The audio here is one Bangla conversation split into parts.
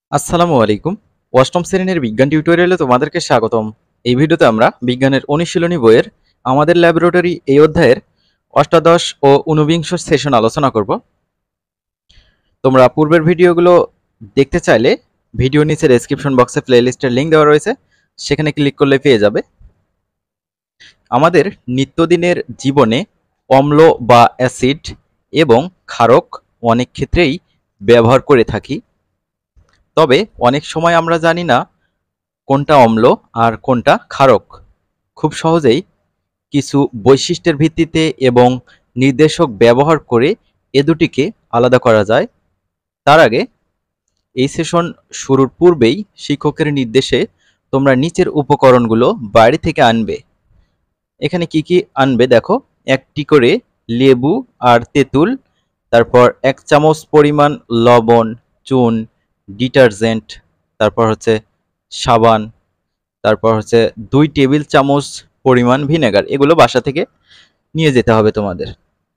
আসসালামু আলাইকুম। অষ্টম শ্রেণীর বিজ্ঞান টিউটোরিয়ালে তোমাদেরকে স্বাগতম। এই ভিডিওতে আমরা বিজ্ঞানের অনুশীলনী বইয়ের আমাদের ল্যাবরেটরি এই অধ্যায়ের অষ্টাদশ ও ঊনবিংশ সেশন আলোচনা করব। তোমরা পূর্বের ভিডিওগুলো দেখতে চাইলে ভিডিও নিচে ডেসক্রিপশন বক্সে প্লেলিস্টের লিঙ্ক দেওয়া রয়েছে, সেখানে ক্লিক করলে পেয়ে যাবে। আমাদের নিত্যদিনের জীবনে অম্ল বা অ্যাসিড এবং ক্ষারক অনেক ক্ষেত্রেই ব্যবহার করে থাকি, তবে অনেক সময় আমরা জানি না কোনটা অম্ল আর কোনটা ক্ষারক। খুব সহজেই কিছু বৈশিষ্ট্যের ভিত্তিতে এবং নির্দেশক ব্যবহার করে এ দুটিকে আলাদা করা যায়। তার আগে এই সেশন শুরুর পূর্বেই শিক্ষকের নির্দেশে তোমরা নিচের উপকরণগুলো বাইরে থেকে আনবে। এখানে কি কি আনবে দেখো, একটি করে লেবু আর তেঁতুল, তারপর 1 চামচ পরিমাণ লবণ, চুন, ডিটারজেন্ট, তারপর হচ্ছে সাবান, তারপর হচ্ছে 2 টেবিল চামচ পরিমাণ ভিনেগার। এগুলো বাসা থেকে নিয়ে যেতে হবে তোমাদের।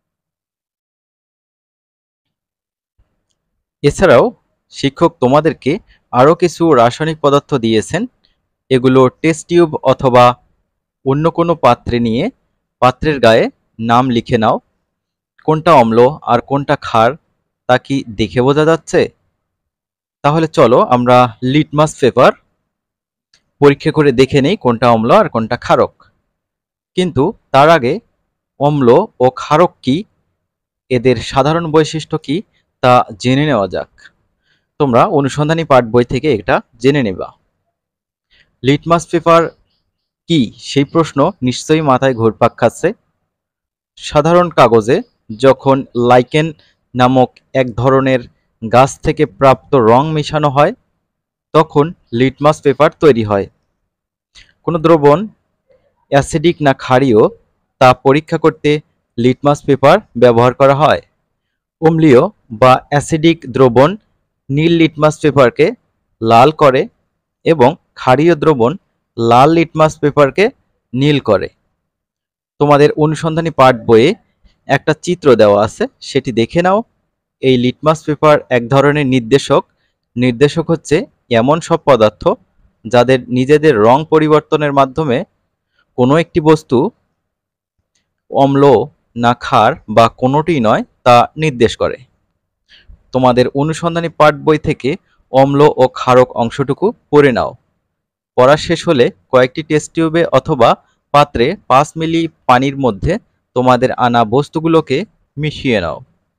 এছাড়াও শিক্ষক তোমাদেরকে আরও কিছু রাসায়নিক পদার্থ দিয়েছেন। এগুলো টেস্ট টিউব অথবা অন্য কোনো পাত্রে নিয়ে পাত্রের গায়ে নাম লিখে নাও। কোনটা অম্ল আর কোনটা ক্ষার তা কি দেখে বোঝা যাচ্ছে? তাহলে চলো আমরা লিটমাস পেপার পরীক্ষা করে দেখে নেই কোনটা অম্ল আর কোনটা ক্ষারক। কিন্তু তার আগে অম্ল ও ক্ষারক কি, এদের সাধারণ বৈশিষ্ট্য কি তা জেনে নেওয়া যাক। তোমরা অনুসন্ধানী পাঠ বই থেকে এটা জেনে নেবা। লিটমাস পেপার কি সেই প্রশ্ন নিশ্চয়ই মাথায় ঘুরপাক খাচ্ছে। সাধারণ কাগজে যখন লাইকেন নামক এক ধরনের গাছ থেকে প্রাপ্ত রং মেশানো হয়, তখন লিটমাস পেপার তৈরি হয়। কোনো দ্রবণ অ্যাসিডিক না ক্ষারীয় তা পরীক্ষা করতে লিটমাস পেপার ব্যবহার করা হয়। অম্লীয় বা অ্যাসিডিক দ্রবণ নীল লিটমাস পেপারকে লাল করে এবং ক্ষারীয় দ্রবণ লাল লিটমাস পেপারকে নীল করে। তোমাদের অনুসন্ধানী পাঠ বইয়ে একটা চিত্র দেওয়া আছে, সেটি দেখে নাও। এই লিটমাস পেপার এক ধরনের নির্দেশক হচ্ছে এমন সব পদার্থ যাদের নিজেদের রং পরিবর্তনের মাধ্যমে কোনো একটি বস্তু অম্ল না ক্ষার বা কোনোটিই নয় তা নির্দেশ করে। তোমাদের অনুসন্ধানী পাঠ বই থেকে অম্ল ও ক্ষারক অংশটুকু পড়ে নাও। পড়া শেষ হলে কয়েকটি টেস্ট টিউবে অথবা পাত্রে 5 মিলি পানির মধ্যে তোমাদের আনা বস্তুগুলোকে মিশিয়ে নাও।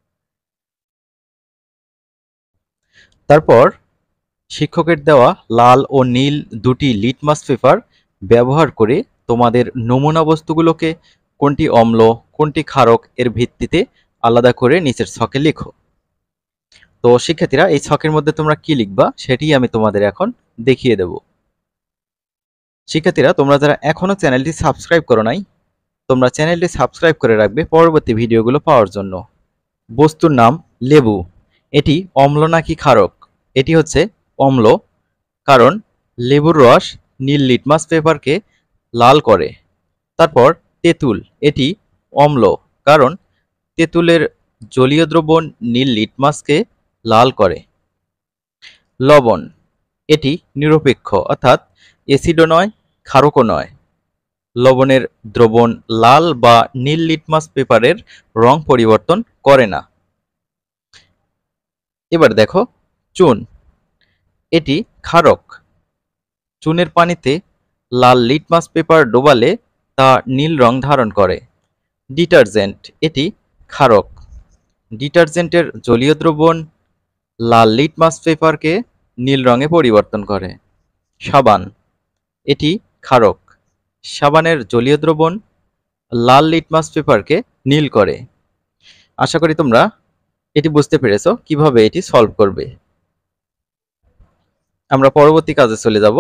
তারপর শিক্ষকের দেওয়া লাল ও নীল দুটি লিটমাস পেপার ব্যবহার করে তোমাদের নমুনা বস্তুগুলোকে কোনটি অম্ল কোনটি ক্ষারক এর ভিত্তিতে আলাদা করে নিচের ছকে লেখো। তো শিক্ষার্থীরা, এই ছকের মধ্যে তোমরা কি লিখবা সেটি আমি তোমাদের এখন দেখিয়ে দেব। শিক্ষার্থীরা, তোমরা যারা এখনো চ্যানেলটি সাবস্ক্রাইব করো নাই, তোমরা চ্যানেলটি সাবস্ক্রাইব করে রাখবে পরবর্তী ভিডিওগুলো পাওয়ার জন্য। বস্তুর নাম লেবু, এটি অম্ল নাকি ক্ষারক? এটি হচ্ছে অম্ল, কারণ লেবুর রস নীল লিটমাস পেপারকে লাল করে। তারপর তেঁতুল, এটি অম্ল, কারণ তেঁতুলের জলীয় দ্রবণ নীল লিটমাসকে লাল করে। লবণ, এটি নিরপেক্ষ, অর্থাৎ অ্যাসিডও নয় ক্ষারকও নয়। লবণের দ্রবণ লাল বা নীল লিটমাস পেপারের রং পরিবর্তন করে না। এবার দেখো চুন, এটি ক্ষারক। চুনের পানিতে লাল লিটমাস পেপার ডোবালে তা নীল রং ধারণ করে। ডিটারজেন্ট, এটি ক্ষারক। ডিটারজেন্টের জলীয় দ্রবণ লাল লিটমাস পেপারকে নীল রঙে পরিবর্তন করে। সাবান, এটি ক্ষারক। সাবানের জলীয় দ্রবণ লাল লিটমাস পেপারকে নীল করে। আশা করি তোমরা এটি বুঝতে পেরেছো কিভাবে এটি সলভ করবে। আমরা পরবর্তী কাজে চলে যাব।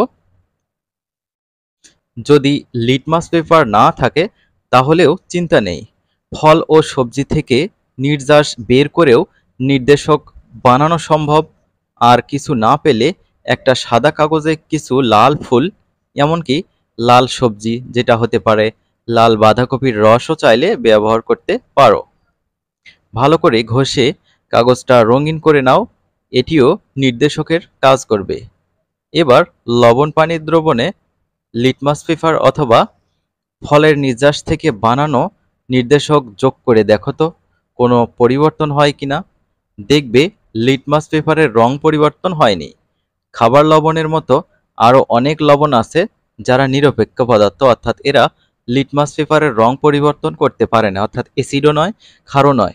যদি লিটমাস পেপার না থাকে তাহলেও চিন্তা নেই, ফল ও সবজি থেকে নির্যাস বের করেও নির্দেশক বানানো সম্ভব। আর কিছু না পেলে একটা সাদা কাগজে কিছু লাল ফুল, এমনকি লাল সবজি যেটা হতে পারে লাল বাঁধাকপির রসও চাইলে ব্যবহার করতে পারো। ভালো করে ঘষে কাগজটা রঙিন করে নাও। এটিও নির্দেশকের কাজ করবে। এবার লবণ পানির দ্রবণে লিটমাস পেপার অথবা ফলের নির্যাস থেকে বানানো নির্দেশক যোগ করে দেখো তো কোনো পরিবর্তন হয় কিনা। দেখবে লিটমাস পেপারের রং পরিবর্তন হয়নি। খাবার লবণের মতো আরও অনেক লবণ আছে যারা নিরপেক্ষ পদার্থ, অর্থাৎ এরা লিটমাস পেপারের রং পরিবর্তন করতে পারে না, অর্থাৎ অ্যাসিডও নয়, ক্ষারও নয়।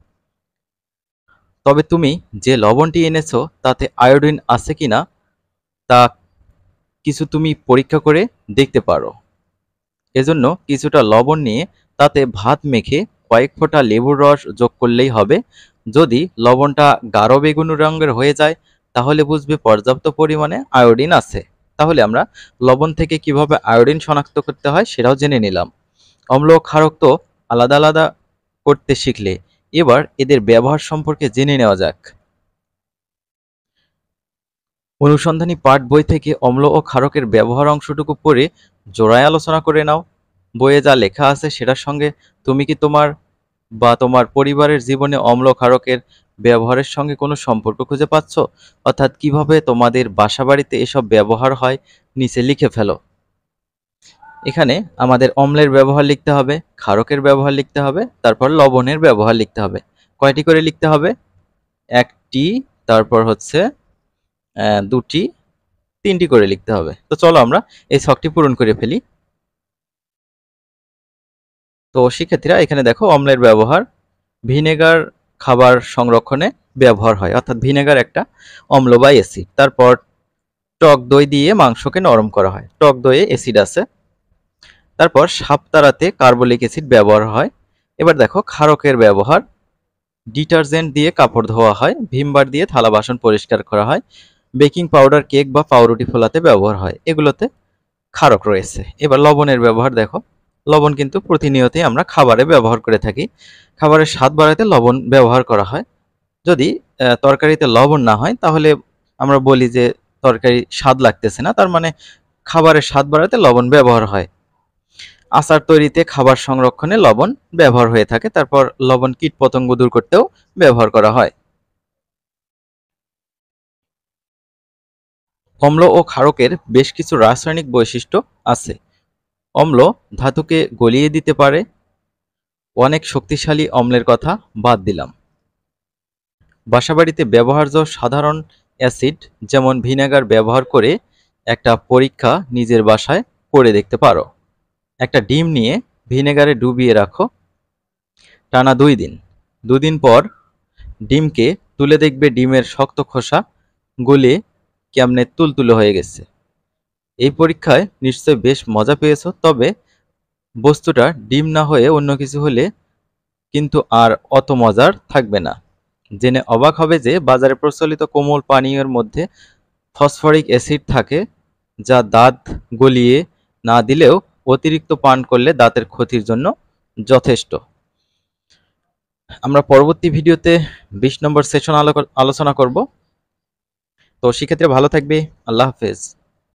তবে তুমি যে লবণটি এনেছো তাতে আয়োডিন আছে কিনা তা কিছু তুমি পরীক্ষা করে দেখতে পারো। এজন্য কিছুটা লবণ নিয়ে তাতে ভাত মেখে কয়েক ফোঁটা লেবুর রস যোগ করলেই হবে। যদি লবণটা গাঢ় বেগুনি রঙের হয়ে যায় তাহলে বুঝবে পর্যাপ্ত পরিমাণে আয়োডিন আছে। তাহলে আমরা লবণ থেকে কিভাবে আয়োডিন শনাক্ত করতে হয় সেটাও জেনে নিলাম। অম্ল ও ক্ষারক তো আলাদা আলাদা করতে শিখলে, এবার এদের ব্যবহার সম্পর্কে জেনে নেওয়া যাক। অনুসন্ধানী পাঠ বই থেকে অম্ল ও ক্ষারকের ব্যবহার অংশটুকু পড়ে জোড়ায় আলোচনা করে নাও। বইয়ে যা লেখা আছে সেটার সঙ্গে তুমি কি তোমার বা তোমার পরিবারের জীবনে অম্ল ক্ষারকের ব্যবহারের সঙ্গে কোনো সম্পর্ক খুঁজে পাচ্ছ? অর্থাৎ কিভাবে তোমাদের বাসাবাড়িতে এসব ব্যবহার হয় নিচে লিখে ফেলো। এখানে আমাদের অম্লের ব্যবহার লিখতে হবে, ক্ষারকের ব্যবহার লিখতে হবে, তারপর লবণের ব্যবহার লিখতে হবে। কয়টি করে লিখতে হবে? একটি, তারপর হচ্ছে দুটি, তিনটি করে লিখতে হবে। তো চলো আমরা এই ছকটি পূরণ করে ফেলি। তো শিক্ষার্থীরা এখানে দেখো অম্লের ব্যবহার। ভিনেগার খাবার সংরক্ষণে ব্যবহার হয়, অর্থাৎ ভিনেগার একটা অম্ল বা অ্যাসিড। তারপর টক দই দিয়ে মাংসকে নরম করা হয়, টক দইয়ে অ্যাসিড আছে। তারপর সাপ তাড়াতে কার্বলিক অ্যাসিড ব্যবহার হয়। এবার দেখো ক্ষারকের ব্যবহার। ডিটারজেন্ট দিয়ে কাপড় ধোয়া হয়, ভিমবার দিয়ে থালা বাসন পরিষ্কার করা হয়, বেকিং পাউডার কেক বা পাউরুটি ফোলাতে ব্যবহার হয়, এগুলোতে ক্ষারক রয়েছে। এবার লবণের ব্যবহার দেখো। লবণ কিন্তু প্রতিনিয়তই আমরা খাবারে ব্যবহার করে থাকি। খাবারের স্বাদ বাড়াতে লবণ ব্যবহার করা হয়। যদি তরকারিতে লবণ না হয় তাহলে আমরা বলি যে তরকারি স্বাদ লাগতেছে না, তার মানে খাবারের স্বাদ বাড়াতে লবণ ব্যবহার হয়। আচার তৈরিতে, খাবার সংরক্ষণে লবণ ব্যবহার হয়ে থাকে। তারপর লবণ কীটপতঙ্গ দূর করতেও ব্যবহার করা হয়। অম্ল ও ক্ষারকের বেশ কিছু রাসায়নিক বৈশিষ্ট্য আছে। অম্ল ধাতুকে গলিয়ে দিতে পারে। অনেক শক্তিশালী অম্লের কথা বাদ দিলাম। বাসাবাড়িতে ব্যবহার্য সাধারণ অ্যাসিড যেমন ভিনেগার ব্যবহার করে একটা পরীক্ষা নিজের বাসায় করে দেখতে পারো। একটা ডিম নিয়ে ভিনেগারে ডুবিয়ে রাখো টানা 2 দিন। 2 দিন পর ডিমকে তুলে দেখবে ডিমের শক্ত খোসা গলে কেমনে তুলতুলে হয়ে গেছে। এই পরীক্ষায় নিশ্চয় বেশ মজা পেয়েছো, তবে বস্তুটা ডিম না হয়ে অন্য কিছু হলে কিন্তু আর অত মজার থাকবে না। জেনে অবাক হবে যে বাজারে প্রচলিত কোমল পানীয়ের মধ্যে ফসফরিক অ্যাসিড থাকে, যা দাঁত গলিয়ে না দিলেও অতিরিক্ত পান করলে দাঁতের ক্ষতির জন্য যথেষ্ট। আমরা পরবর্তী ভিডিওতে 20 নম্বর সেশন আলোচনা করব। তো শিক্ষার্থীরা ভালো থাকবে। আল্লাহ হাফেজ।